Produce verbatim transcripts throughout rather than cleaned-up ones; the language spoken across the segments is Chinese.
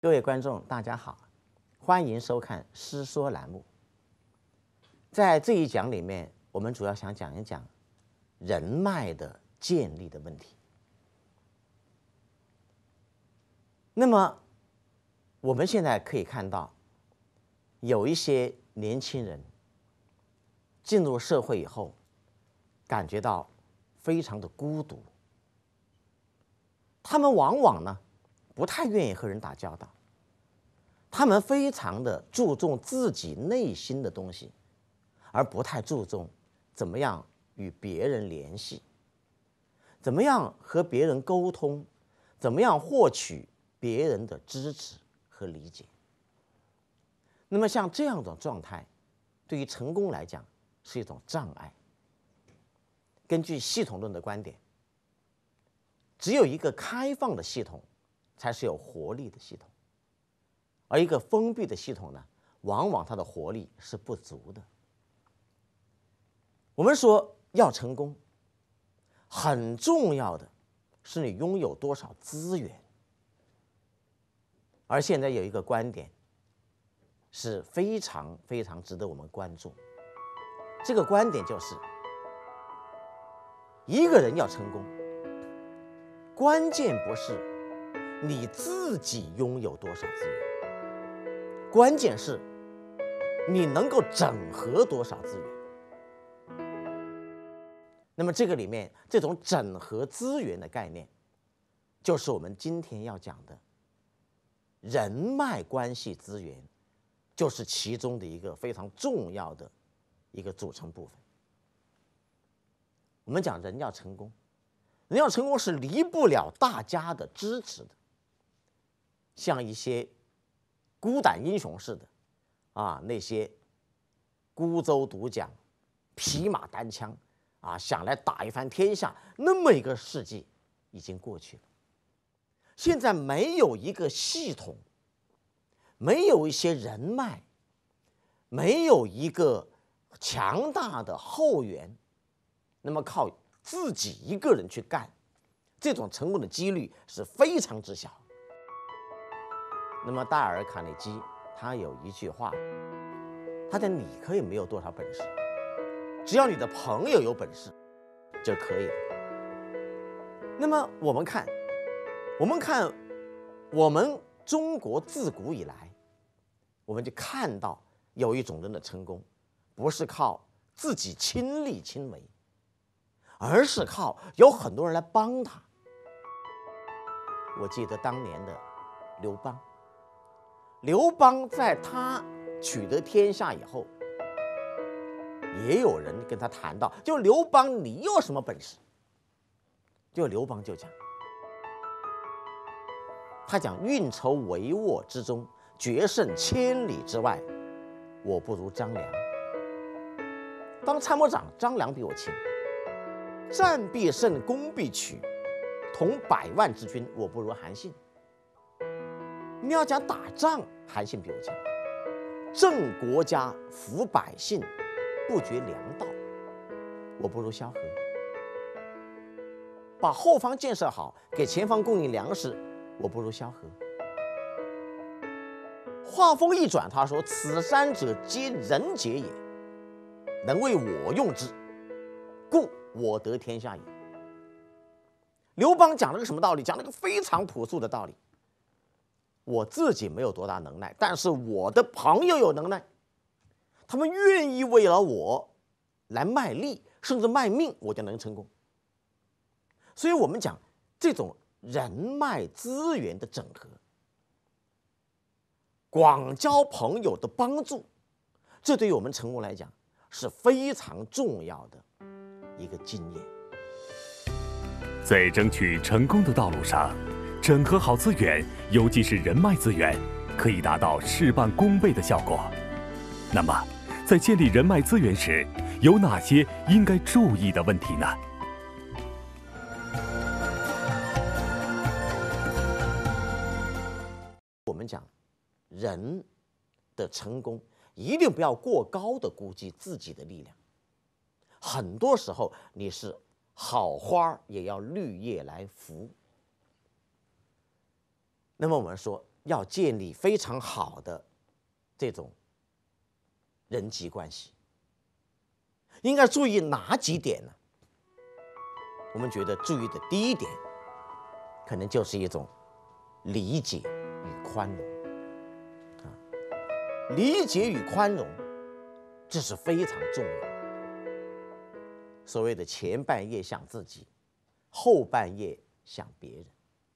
各位观众，大家好，欢迎收看《师说》栏目。在这一讲里面，我们主要想讲一讲人脉的建立的问题。那么，我们现在可以看到，有一些年轻人进入社会以后，感觉到非常的孤独。他们往往呢，不太愿意和人打交道，他们非常的注重自己内心的东西，而不太注重怎么样与别人联系，怎么样和别人沟通，怎么样获取别人的支持和理解。那么像这样的状态，对于成功来讲是一种障碍。根据系统论的观点，只有一个开放的系统才是有活力的系统，而一个封闭的系统呢，往往它的活力是不足的。我们说要成功，很重要的是你拥有多少资源。而现在有一个观点是非常非常值得我们关注，这个观点就是一个人要成功，关键不是你自己拥有多少资源，关键是你能够整合多少资源。那么这个里面，这种整合资源的概念，就是我们今天要讲的人脉关系资源，就是其中的一个非常重要的一个组成部分。我们讲人要成功，人要成功是离不了大家的支持的。像一些孤胆英雄似的啊，那些孤舟独桨、匹马单枪啊，想来打一番天下，那么一个世纪已经过去了。现在没有一个系统，没有一些人脉，没有一个强大的后援，那么靠自己一个人去干，这种成功的几率是非常之小。那么戴尔·卡内基他有一句话，他讲你可以没有多少本事，只要你的朋友有本事就可以了。那么我们看，我们看，我们中国自古以来，我们就看到有一种人的成功，不是靠自己亲力亲为，而是靠有很多人来帮他。我记得当年的刘邦，刘邦在他取得天下以后，也有人跟他谈到，就刘邦你有什么本事？就刘邦就讲，他讲运筹帷幄之中，决胜千里之外，我不如张良。当参谋长，张良比我轻。战必胜，攻必取，同百万之军，我不如韩信。你要讲打仗，韩信比我强。正国家，扶百姓，不绝粮道，我不如萧何。把后方建设好，给前方供应粮食，我不如萧何。话锋一转，他说：“此三者，皆人杰也，能为我用之，故我得天下也。”刘邦讲了个什么道理？讲了个非常朴素的道理。我自己没有多大能耐，但是我的朋友有能耐，他们愿意为了我来卖力，甚至卖命，我就能成功。所以我们讲这种人脉资源的整合，广交朋友的帮助，这对于我们成功来讲是非常重要的一个经验。 在争取成功的道路上，整合好资源，尤其是人脉资源，可以达到事半功倍的效果。那么，在建立人脉资源时，有哪些应该注意的问题呢？ 我们讲人的成功，一定不要过高的估计自己的力量。很多时候，你是好花也要绿叶来扶。那么我们说， 要建立非常好的这种人际关系，应该注意哪几点呢？我们觉得注意的第一点，可能就是一种理解与宽容啊，理解与宽容，这是非常重要。所谓的前半夜想自己，后半夜想别人。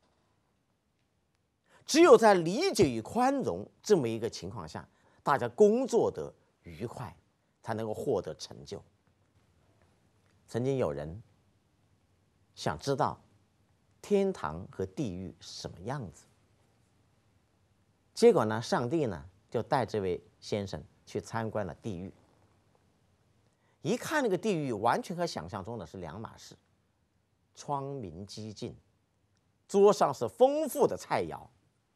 只有在理解与宽容这么一个情况下，大家工作的愉快，才能够获得成就。曾经有人想知道天堂和地狱是什么样子，结果呢，上帝呢就带这位先生去参观了地狱。一看那个地狱，完全和想象中的是两码事，窗明几净，桌上是丰富的菜肴，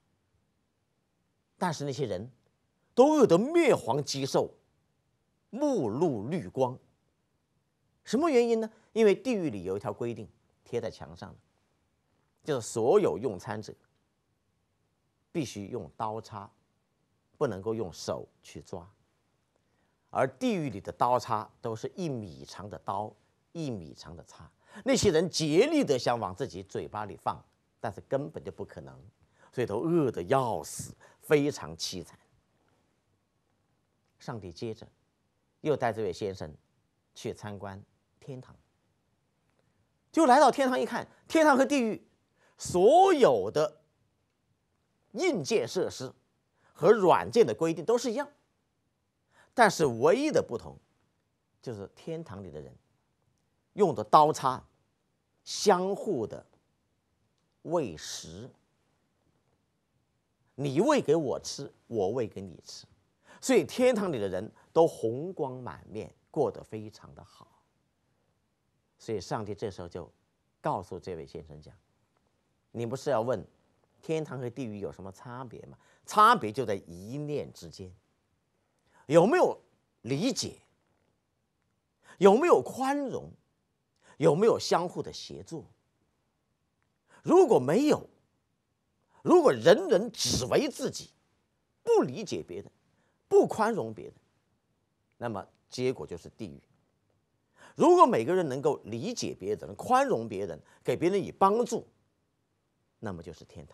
但是那些人都饿得面黄肌瘦，目露绿光。什么原因呢？因为地狱里有一条规定贴在墙上的，就是所有用餐者必须用刀叉，不能够用手去抓。而地狱里的刀叉都是一米长的刀，一米长的叉。那些人竭力的想往自己嘴巴里放，但是根本就不可能，所以都饿得要死，非常凄惨。上帝接着又带这位先生去参观天堂，就来到天堂一看，天堂和地狱所有的硬件设施和软件的规定都是一样。但是唯一的不同，就是天堂里的人用的刀叉相互的喂食，你喂给我吃，我喂给你吃，所以天堂里的人都红光满面，过得非常的好。所以上帝这时候就告诉这位先生讲：“你不是要问天堂和地狱有什么差别吗？差别就在一念之间。有没有理解？有没有宽容？有没有相互的协作？如果没有，如果人人只为自己，不理解别人，不宽容别人，那么结果就是地狱。如果每个人能够理解别人，宽容别人，给别人以帮助，那么就是天堂。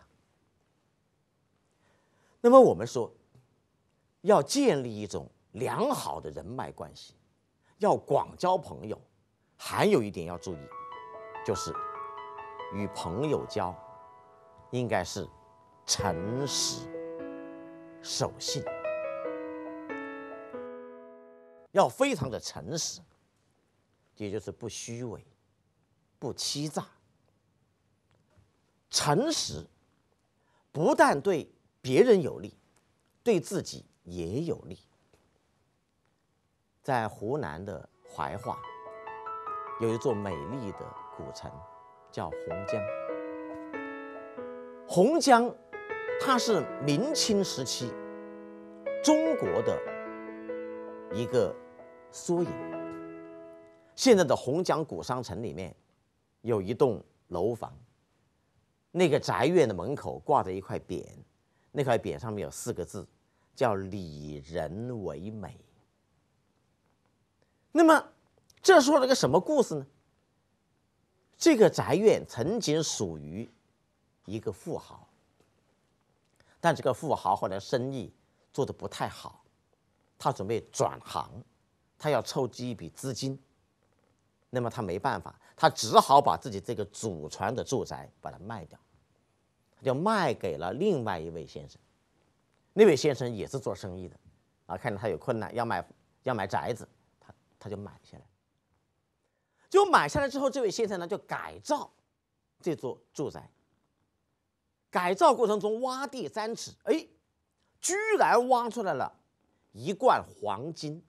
那么我们说，要建立一种良好的人脉关系，要广交朋友，还有一点要注意，就是与朋友交应该是诚实守信，要非常的诚实，也就是不虚伪，不欺诈。诚实不但对别人有利，对自己也有利。在湖南的怀化有一座美丽的古城，叫洪江。洪江它是明清时期中国的一个缩影。现在的洪江古商城里面有一栋楼房，那个宅院的门口挂着一块匾，那块匾上面有四个字，叫礼人为美。那么这说了个什么故事呢？这个宅院曾经属于一个富豪，但这个富豪后来生意做得不太好，他准备转行，他要筹集一笔资金。那么他没办法，他只好把自己这个祖传的住宅把它卖掉，他就卖给了另外一位先生。那位先生也是做生意的啊，看着他有困难，要买要买宅子，他他就买下来。就买下来之后，这位先生呢就改造这座住宅。改造过程中挖地三尺，哎，居然挖出来了一罐黄金。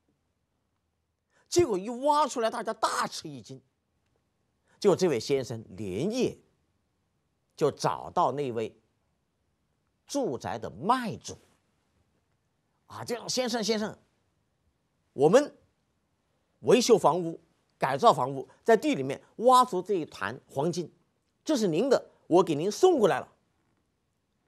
结果一挖出来，大家大吃一惊。结果这位先生连夜就找到那位住宅的卖主，啊，就让先生先生，我们维修房屋、改造房屋，在地里面挖出这一团黄金，这是您的，我给您送过来了。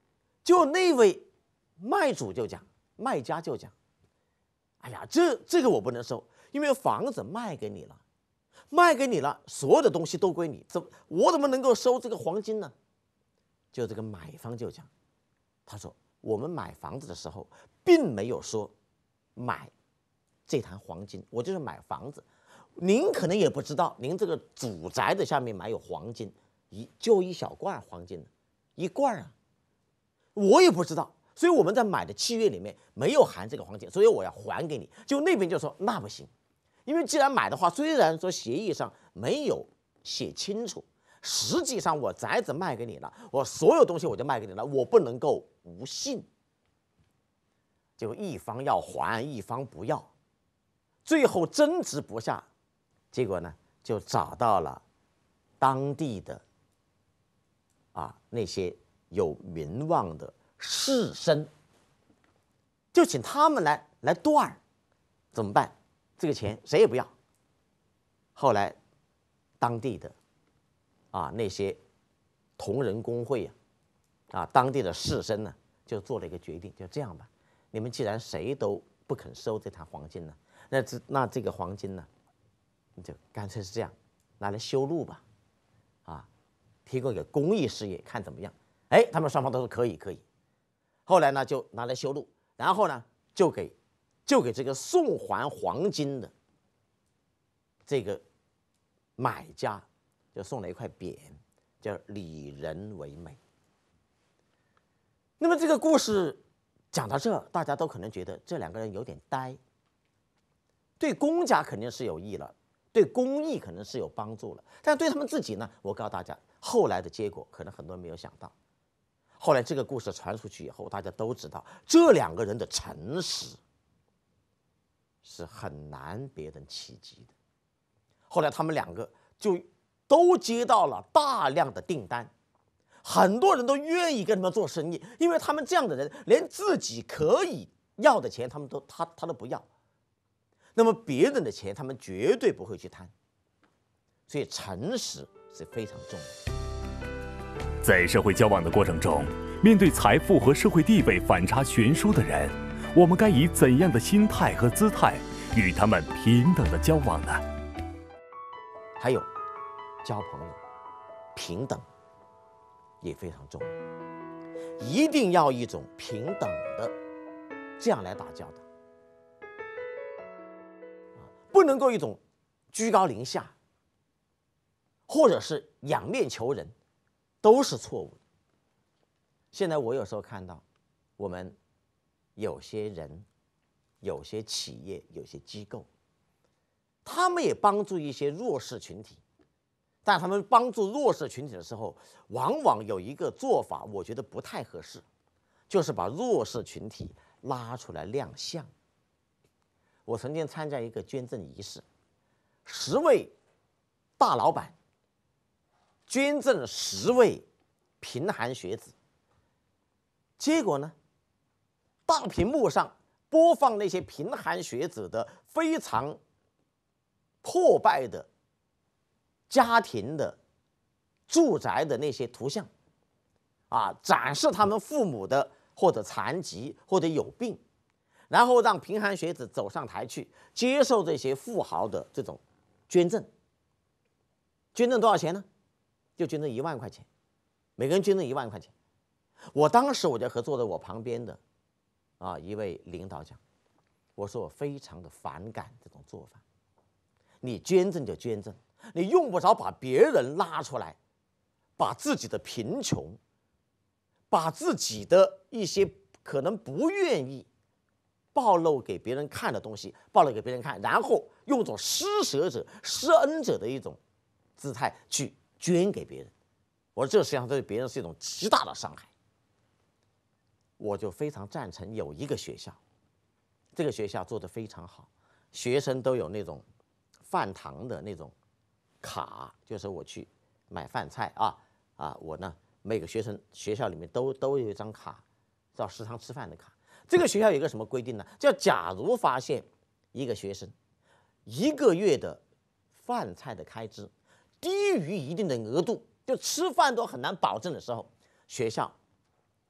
就那位卖主就讲，卖家就讲，哎呀，这这个我不能收，因为房子卖给你了，卖给你了，所有的东西都归你，怎么我怎么能够收这个黄金呢？就这个买方就讲，他说我们买房子的时候，并没有说买这坛黄金，我就是买房子。您可能也不知道，您这个主宅的下面埋有黄金，一就一小罐黄金，一罐啊，我也不知道，所以我们在买的契约里面没有含这个黄金，所以我要还给你。就那边就说那不行，因为既然买的话，虽然说协议上没有写清楚，实际上我宅子卖给你了，我所有东西我就卖给你了，我不能够无信。就一方要还，一方不要，最后争执不下。结果呢，就找到了当地的啊那些有名望的士绅，就请他们来来断儿，怎么办？这个钱谁也不要。后来，当地的啊那些同仁工会啊，啊当地的士绅呢，就做了一个决定，就这样吧，你们既然谁都不肯收这坛黄金呢，那这那这个黄金呢？你就干脆是这样，拿来修路吧，啊，提供给公益事业，看怎么样？哎，他们双方都说可以，可以。后来呢，就拿来修路，然后呢，就给就给这个送还黄金的这个买家，就送了一块匾，叫“里仁为美”。那么这个故事讲到这，大家都可能觉得这两个人有点呆，对公家肯定是有益了。对公益可能是有帮助了，但对他们自己呢？我告诉大家，后来的结果可能很多人没有想到。后来这个故事传出去以后，大家都知道，这两个人的诚实是很难别人企及的。后来他们两个就都接到了大量的订单，很多人都愿意跟他们做生意，因为他们这样的人，连自己可以要的钱，他们都他他都不要。那么别人的钱，他们绝对不会去贪，所以诚实是非常重要的。 在社会交往的过程中，面对财富和社会地位反差悬殊的人，我们该以怎样的心态和姿态与他们平等的交往呢？ 还有，交朋友，平等也非常重要，一定要一种平等的这样来打交道。不能够一种居高临下，或者是仰面求人，都是错误的。现在我有时候看到，我们有些人、有些企业、有些机构，他们也帮助一些弱势群体，但他们帮助弱势群体的时候，往往有一个做法，我觉得不太合适，就是把弱势群体拉出来亮相。我曾经参加一个捐赠仪式，十位大老板捐赠十位贫寒学子，结果呢，大屏幕上播放那些贫寒学子的非常破败的家庭的住宅的那些图像，啊，展示他们父母的或者残疾或者有病。然后让贫寒学子走上台去接受这些富豪的这种捐赠，捐赠多少钱呢？就捐赠一万块钱，每个人捐赠一万块钱。我当时我就和坐在我旁边的啊一位领导讲，我说我非常的反感这种做法。你捐赠就捐赠，你用不着把别人拉出来，把自己的贫穷，把自己的一些可能不愿意暴露给别人看的东西，暴露给别人看，然后用一种施舍者、施恩者的一种姿态去捐给别人。我说这实际上对别人是一种极大的伤害。我就非常赞成有一个学校，这个学校做得非常好，学生都有那种饭堂的那种卡，就是我去买饭菜啊啊，我呢每个学生学校里面都都有一张卡，到食堂吃饭的卡。这个学校有一个什么规定呢？叫假如发现一个学生一个月的饭菜的开支低于一定的额度，就吃饭都很难保证的时候，学校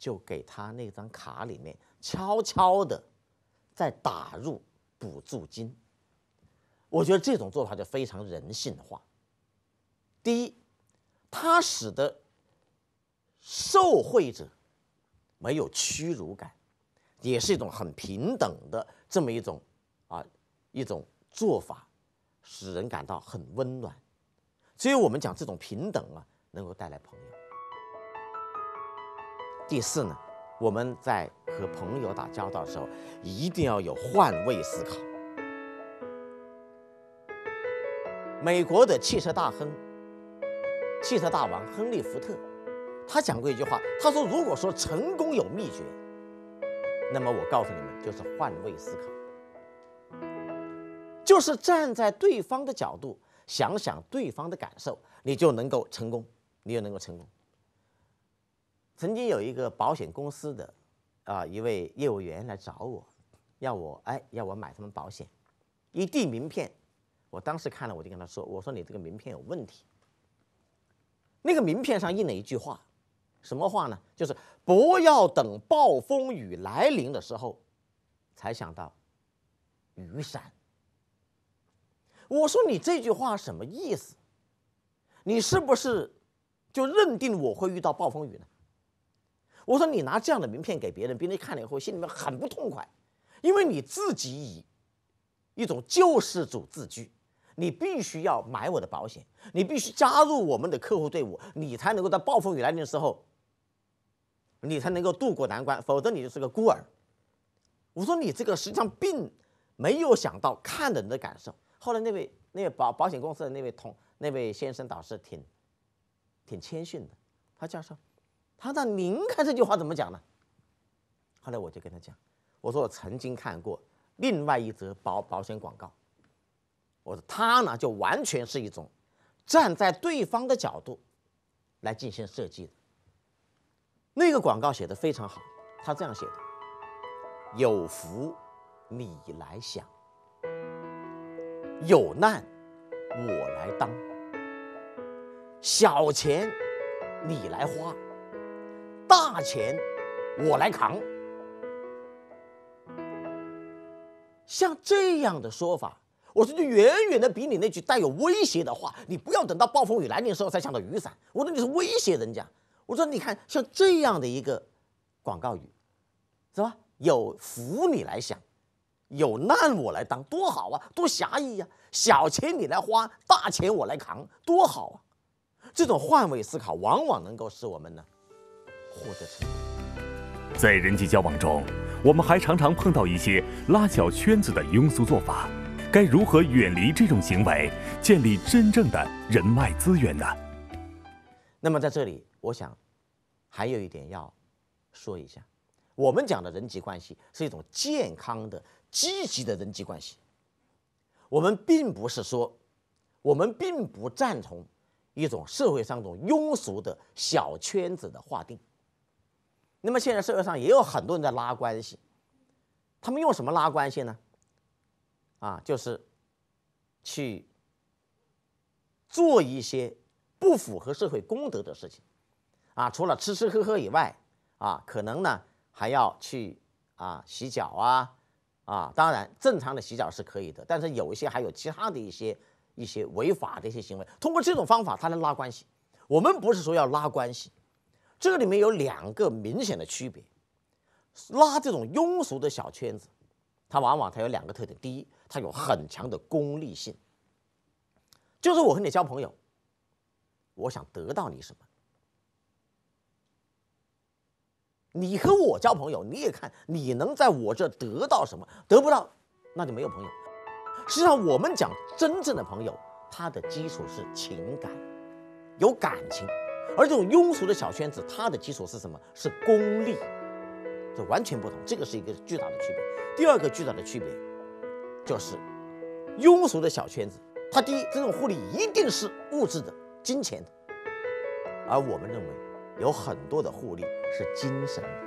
就给他那张卡里面悄悄的再打入补助金。我觉得这种做法就非常人性化。第一，它使得受贿者没有屈辱感，也是一种很平等的这么一种啊一种做法，使人感到很温暖。所以我们讲这种平等啊，能够带来朋友。第四呢，我们在和朋友打交道的时候，一定要有换位思考。美国的汽车大亨、汽车大王亨利·福特，他讲过一句话，他说：“如果说成功有秘诀，那么我告诉你们，就是换位思考，就是站在对方的角度，想想对方的感受，你就能够成功，你就能够成功。”曾经有一个保险公司的啊一位业务员来找我，要我哎要我买他们保险，一递名片，我当时看了我就跟他说，我说你这个名片有问题。那个名片上印了一句话，什么话呢？就是不要等暴风雨来临的时候才想到雨伞。我说你这句话什么意思？你是不是就认定我会遇到暴风雨呢？我说你拿这样的名片给别人，别人看了以后心里面很不痛快，因为你自己以一种救世主自居，你必须要买我的保险，你必须加入我们的客户队伍，你才能够在暴风雨来临的时候，你才能够渡过难关，否则你就是个孤儿。我说你这个实际上并没有想到看的人的感受。后来那位那位保保险公司的那位同那位先生导师挺挺谦逊的，他教授，他说您看这句话怎么讲呢？后来我就跟他讲，我说我曾经看过另外一则保保险广告，我说他呢就完全是一种站在对方的角度来进行设计的。那个广告写得非常好，他这样写的：有福你来享，有难我来当，小钱你来花，大钱我来扛。像这样的说法，我说就远远的比你那句带有威胁的话，你不要等到暴风雨来临的时候才想到雨伞，我说你是威胁人家。我说你看像这样的一个广告语，是吧？有福你来享，有难我来当，多好啊，多侠义呀、啊！小钱你来花，大钱我来扛，多好啊！这种换位思考，往往能够使我们呢获得成功。 在人际交往中，我们还常常碰到一些拉小圈子的庸俗做法，该如何远离这种行为，建立真正的人脉资源呢？ 那么在这里，我想还有一点要说一下，我们讲的人际关系是一种健康的、积极的人际关系。我们并不是说，我们并不赞同一种社会上一种庸俗的小圈子的划定。那么现在社会上也有很多人在拉关系，他们用什么拉关系呢？啊，就是去做一些不符合社会公德的事情，啊，除了吃吃喝喝以外，啊，可能呢还要去啊洗脚啊，啊，当然正常的洗脚是可以的，但是有一些还有其他的一些一些违法的一些行为，通过这种方法它能拉关系。我们不是说要拉关系，这个里面有两个明显的区别。拉这种庸俗的小圈子，它往往它有两个特点：第一，它有很强的功利性，就是我和你交朋友，我想得到你什么。你和我交朋友，你也看你能在我这得到什么，得不到那就没有朋友。实际上我们讲真正的朋友，它的基础是情感，有感情，而这种庸俗的小圈子，它的基础是什么？是功利，这完全不同，这个是一个巨大的区别。第二个巨大的区别就是庸俗的小圈子，它第一，这种互利一定是物质的、金钱的，而我们认为有很多的互利是精神的。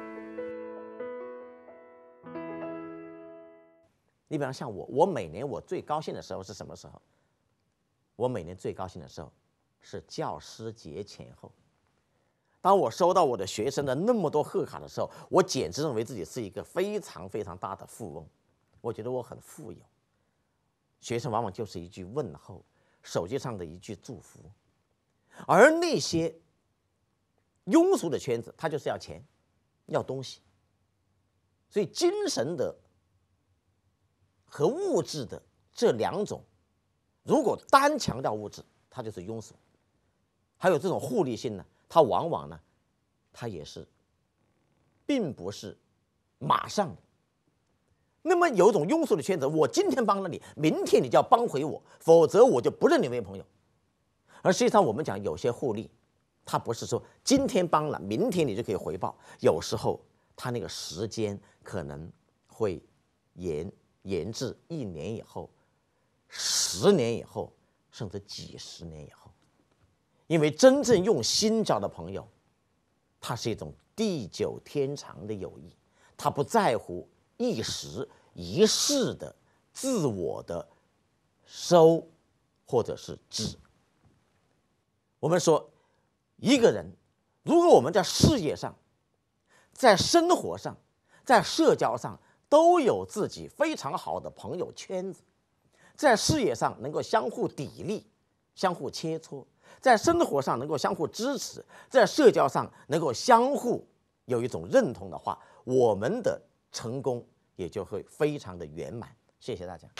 你比方像我，我每年我最高兴的时候是什么时候？我每年最高兴的时候是教师节前后。 当我收到我的学生的那么多贺卡的时候，我简直认为自己是一个非常非常大的富翁，我觉得我很富有。学生往往就是一句问候，手机上的一句祝福，而那些庸俗的圈子，他就是要钱，要东西。所以精神的和物质的这两种，如果单强调物质，它就是庸俗；还有这种互利性呢，它往往呢，它也是，并不是马上的。那么有一种庸俗的圈子，我今天帮了你，明天你就要帮回我，否则我就不认你为朋友。而实际上，我们讲有些互利，它不是说今天帮了，明天你就可以回报，有时候它那个时间可能会延延至一年以后、十年以后，甚至几十年以后。因为真正用心交的朋友，它是一种地久天长的友谊，它不在乎一时一世的自我的收或者是支。我们说，一个人如果我们在事业上、在生活上、在社交上都有自己非常好的朋友圈子，在事业上能够相互砥砺、相互切磋，在生活上能够相互支持，在社交上能够相互有一种认同的话，我们的成功也就会非常的圆满。谢谢大家。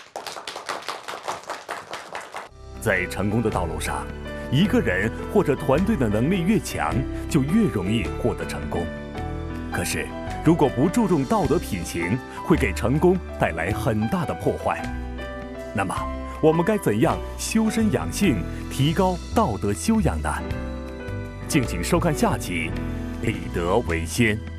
在成功的道路上，一个人或者团队的能力越强，就越容易获得成功。可是，如果不注重道德品行，会给成功带来很大的破坏。那么，我们该怎样修身养性，提高道德修养呢？敬请收看下集《立德为先》。